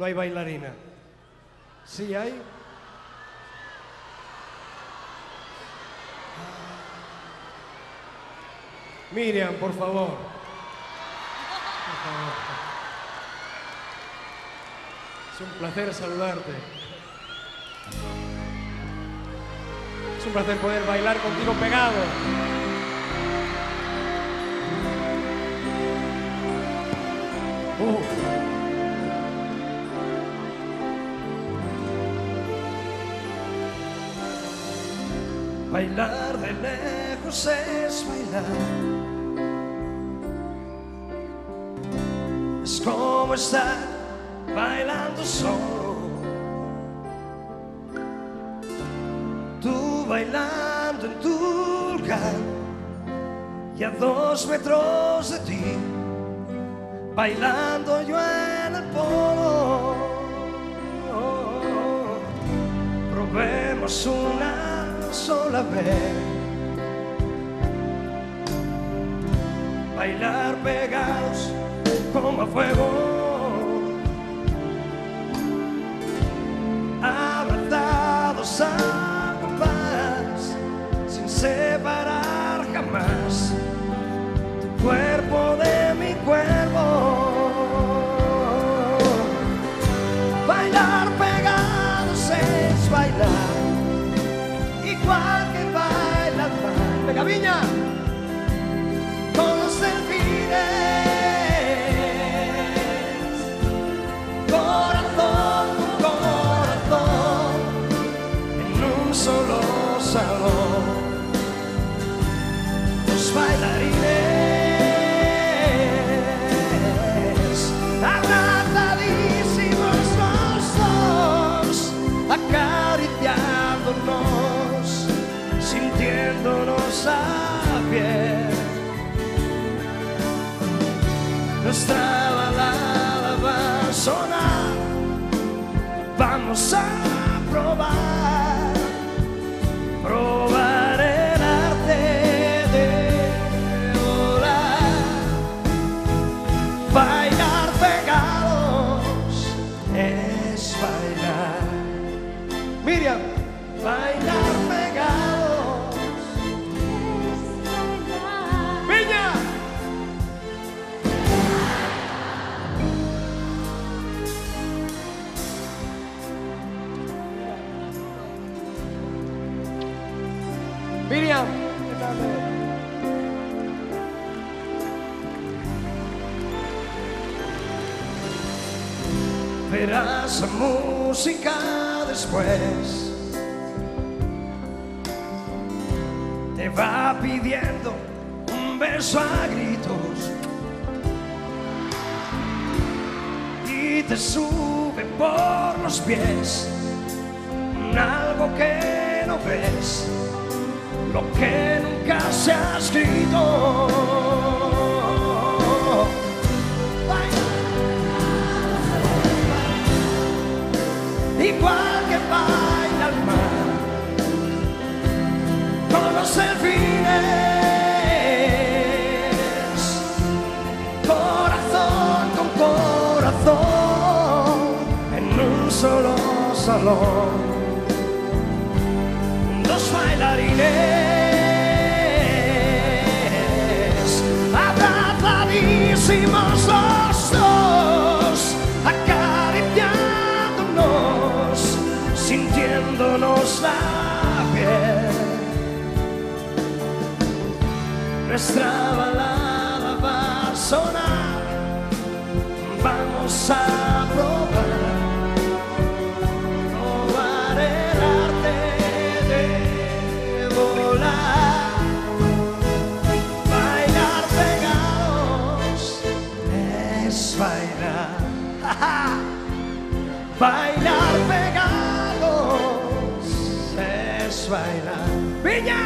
No hay bailarina. ¿Sí hay? Miriam, por favor. Por favor. Es un placer saludarte. Es un placer poder bailar contigo pegado. Bailar de lejos es bailar. Es como estar bailando solo. Tú bailando en tu lugar y a 2 metros de ti, bailando yo en el polo. Probemos una sola vez bailar pegados como a fuego, abrazados a compás, sin separar jamás tu cuerpo de mi cuerpo. Bailar pegados es bailar igual que baila el mar. Venga, Viña, con los delfines, corazón con corazón, en un solo salón. Los bailarines abrazadísimos los dos, acariciándonos, sintiéndonos a pie. Nuestra balada va a sonar, vamos a probar, probar el arte de volar. Bailar pegados es bailar. Miriam, bailar pegados es bailar. Viña. Miriam, verás la música después, te va pidiendo un beso a gritos y te sube por los pies algo que no ves, lo que nunca se ha escrito. Igual que baila el mar con los delfines, corazón con corazón, en un solo salón. Los bailarines abrazadísimos los dos, acariciándonos, sintiéndonos la piel. Nuestra balada va a sonar, vamos a probar. Bailar pegados es bailar. ¡Viña!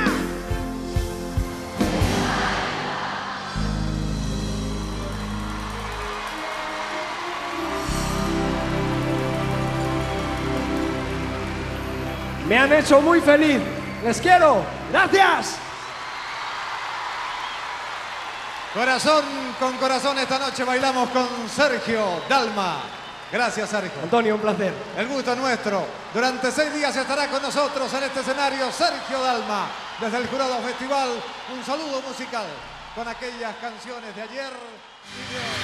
Me han hecho muy feliz. Les quiero. Gracias. Corazón con corazón, esta noche bailamos con Sergio Dalma. Gracias, Sergio. Antonio, un placer. El gusto es nuestro. Durante 6 días estará con nosotros en este escenario Sergio Dalma. Desde el Jurado Festival, un saludo musical con aquellas canciones de ayer y de hoy.